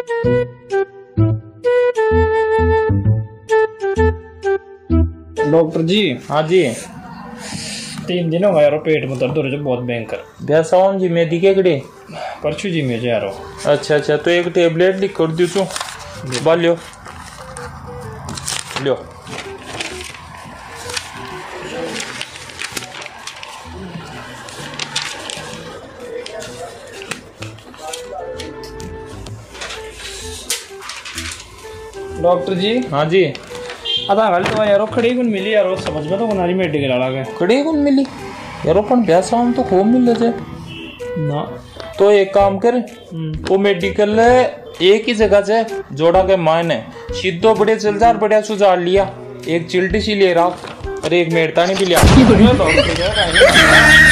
Doctor जी। हाँ जी। 3 दिन हो गए यारो, पेट में दर्द हो रहा है बहुत भयंकर। बैसाओ जी मैं दिखे कड़े परसू जी में यारो। अच्छा तो एक टेबलेट लिख कर दू छू बा लियो लियो। डॉक्टर जी। हाँ जी। आधा घंटे तो यारो खड़ी गुन मिली यारो, समझ में तो नारी मेडिकल आला गए खड़ी गुन मिली यारो, पण बैसाओ तो खूब मिल जाए ना। तो एक काम कर, वो मेडिकल एक ही जगह से जोड़ा के मायने सीधो बड़े चल जा, बढ़िया सुझाव लिया, एक चिल्टी सी ले रहा और एक मेड़तानी भी लिया।